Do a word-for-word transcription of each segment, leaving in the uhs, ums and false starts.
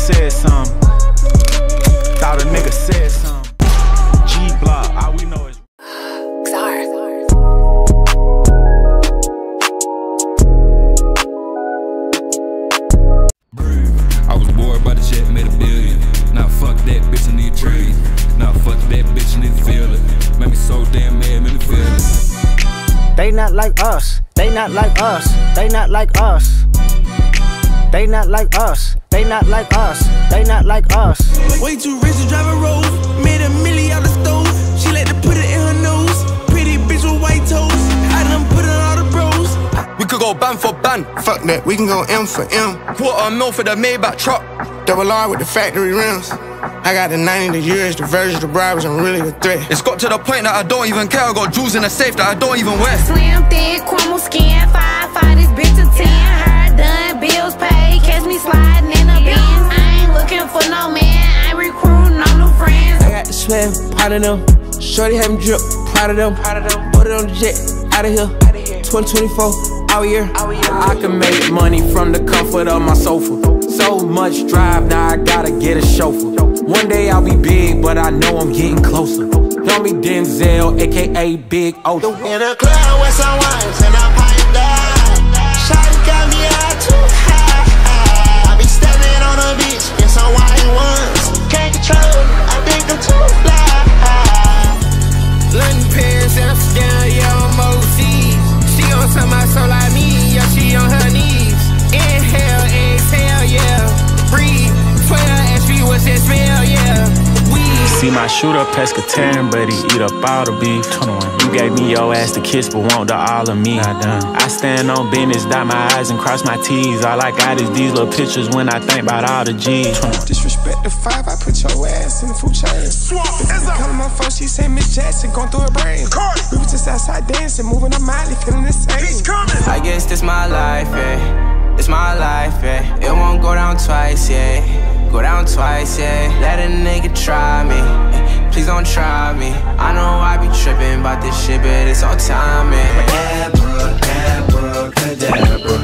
said something. Thought a nigga said something. G-Block, all we know is I was bored by the shit, made a billion. Now fuck that bitch, I need a trade. Now fuck that bitch, I need to feel it. Made me so damn mad, made me feel it. They not like us, they not like us, they not like us. They not like us, they not like us, they not like us. Way too rich to drive a Rolls, made a milli out the stove. She like to put it in her nose. Pretty bitch with white toes, I done put in all the bros. We could go band for band. Fuck that, we can go M for M. Quarter mil for the Maybach truck. Double R with the factory rims. I got the ninety, the years, the versions, the bribes, I'm really the threat. It's got to the point that I don't even care. I got jewels in the safe that I don't even wear. Slim, thick, crumble skin, five, five, this bitch a ten. Her done, bills paid, catch me sliding in a Benz. I ain't looking for no man, I ain't recruiting no new friends. I got the swag, pot of them. Shorty have me drip, proud of them. Put it on the jet, out of here. twenty twenty-four, out here. I can make money from the comfort of my sofa. So much drive, now I gotta get a chauffeur. One day I'll be big, but I know I'm getting closer. Call me Denzel, aka Big O. In the club with some wines and I'm piped down. Shawty got me out too high. I be stepping on the beach in some white ones. Can't control it, I think I'm too fly. London, Paris, Amsterdam, yeah, I'm overseas. She on some my soul like me, yeah, she on her knees. Inhale, exhale, yeah, breathe. twelve H P, what's that smell, yeah. see my shooter pescatarian, but he eat up all the beef. You gave me your ass to kiss, but want the all of me. I stand on business, dot my I's and cross my T's. All I got is these little pictures when I think about all the G's. Disrespect the five, I put your ass in the food chain. Calling my phone, she say Miss Jackson, going through her brain. We was just outside dancing, moving her Miley, feeling the same. I guess this my life, yeah. It's my life, yeah. It won't go down twice, yeah. Go down twice, yeah. Let a nigga try me. Please don't try me. I know I be tripping about this shit, but it's all timing. Abra, abracadabra.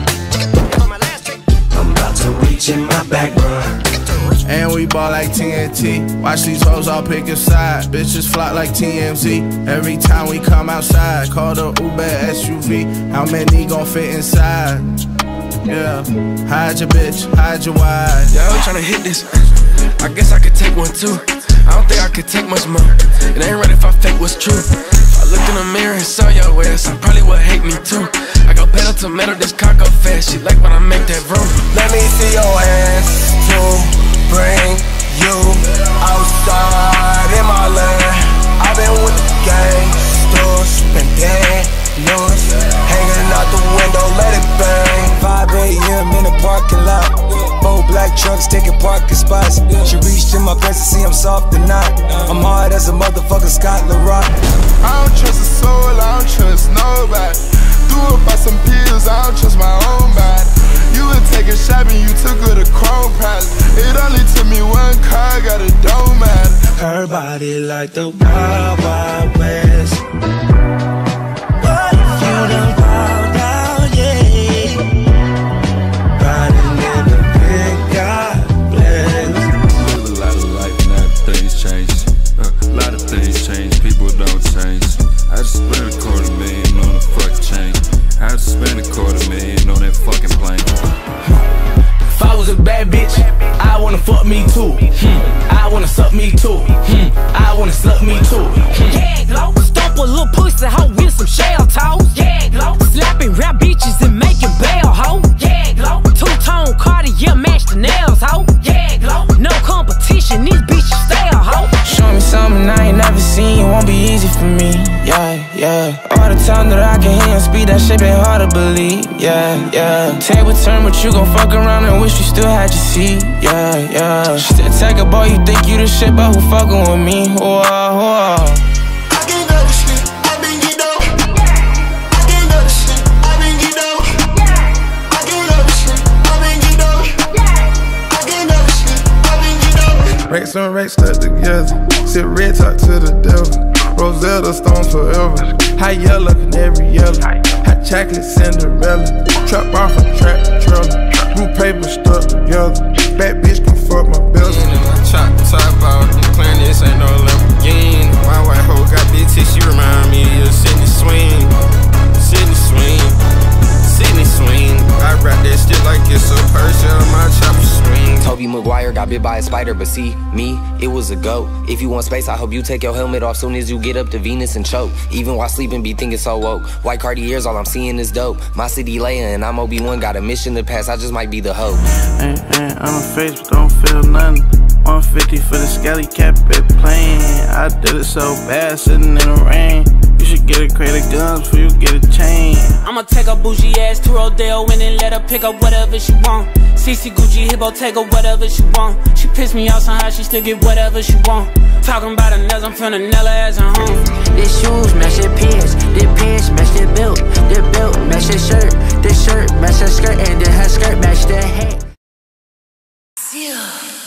I'm about to reach in my back, bruh. And we ball like T N T. Watch these hoes all pick a side. Bitches flock like T M Z. Every time we come outside, call the Uber S U V. How many gon' fit inside? Yeah, hide your bitch, hide your wife. Yeah, I was tryna hit this. I guess I could take one too. I don't think I could take much more. It ain't right if I fake what's true. If I looked in the mirror and saw your ass, I probably would hate me too. I go pedal to metal, this cock up fast. She like when I make that room. Let me see your ass to bring you outside in my land. I've been with the gangsters, been dead loose, hanging out the window, let it bang. five A M in the parking lot. Four black trucks taking parking spots. She reached in my pants to see I'm soft or not. I'm hard as a motherfucker, Scott LaRock. I don't trust a soul, I don't trust nobody. Threw up by some pills, I don't trust my own body. You were taking shopping, you took her to Chrome Palace. It only took me one car, got a dome at it. Her body like the Wild Wild West. Fuck me too, hmm. I wanna suck me too, hmm. I wanna suck me too. Yeah, glow, stomp a little pussy hoe with some shell toes. Yeah, glow, slapping rap bitches and making bail hoe. Yeah, glow, two-tone Cartier match the nails hoe. Yeah, glow, no competition, these bitches stale hoe. Show me something I ain't never seen, it won't be easy for me. Yeah, yeah. All the time that I can hear and speak, that shit been hard to believe. Yeah, yeah. Table turn, but you gon' fuck around and wish you still had your seat. Yeah, yeah. Still take a boy, you think you the shit, but who fucking with me? Whoa, whoa. I can't go to sleep, I been get down. I can't go to sleep, I been get down. I can't go to sleep, I been get down. I can't go to sleep, I been get down. Racks and racks stuck together. Sit red, talk to the devil. Rosetta Stones forever. High yellow, canary yellow. Hot chocolate, Cinderella. Trap off a trap trailer. Blue paper stuck together. Bad bitch can fuck my Toby Maguire got bit by a spider, but see, me, it was a goat. If you want space, I hope you take your helmet off soon as you get up to Venus and choke. Even while sleeping, be thinking so woke. White Cartiers, all I'm seeing is dope. My city Leia and I'm Obi-Wan, got a mission to pass, I just might be the hope. Ain't, ain't on the face, but don't feel nothing. one fifty for the scally cap it plane. I did it so bad, sitting in the rain. You should get a crate of guns before you get a chain. I'ma take a bougie ass to Rodeo and then let her pick up whatever she want. C C Gucci Hippo, take her whatever she want. She pissed me off somehow, she still get whatever she want. Talking about her nails, I'm finna nail her as a home. This shoes match your pants, this pants match their belt, this belt match their shirt, this shirt match her skirt, and then her skirt match their hat. Yeah.